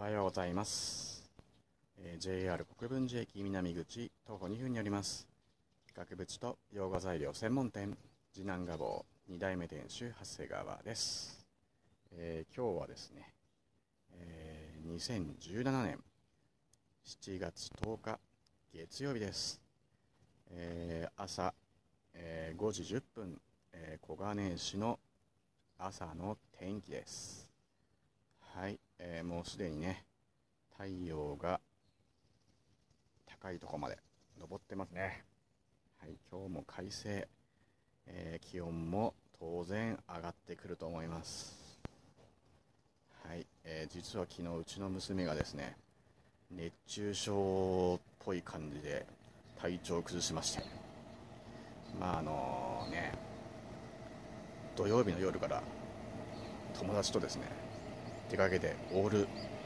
はようございます。JR 国分寺駅南口徒歩2分にあります額縁と洋画材料専門店次男画房2代目店主長谷川です。今日はですね、2017年7月10日月曜日です。朝、5時10分、小金井市の朝の天気です。はい、もうすでにね、太陽が高いところまで昇ってますね。はい、今日も快晴、気温も当然上がってくると思います。はい、実は昨日うちの娘がですね、熱中症っぽい感じで体調を崩しまして、土曜日の夜から友達とですね、出かけてオール